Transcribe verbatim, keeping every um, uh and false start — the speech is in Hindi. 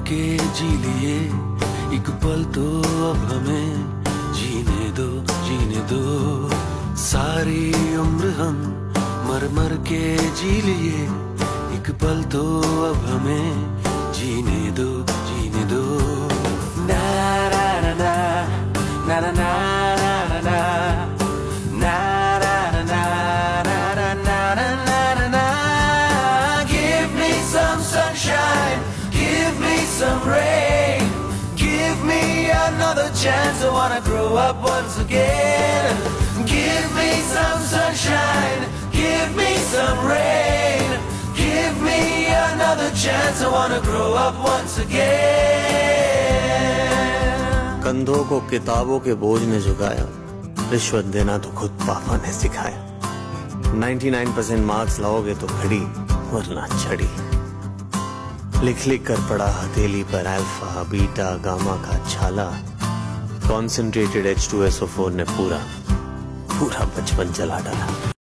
के जी लिए एक पल तो अब हमें जीने दो जीने दो। सारी उम्र हम मर मर के जी लिए एक पल तो अब हमें जीने दो जीने दो। ना ना ना ना ना ना ना ना some rain, give me another chance. I wanna grow up once again. Give me some sunshine, give me some rain, give me another chance. I wanna grow up once again. कंधों को किताबों के बोझ ने झुकाया, रिश्वत देना तो खुद पापा ने सिखाया। निन्यानवे परसेंट मार्क्स लाओगे तो घड़ी वरना छड़ी। लिख लिख कर पड़ा हथेली पर अल्फा बीटा गामा का छाला। Concentrated H two S O four ने पूरा पूरा बचपन जला डाला।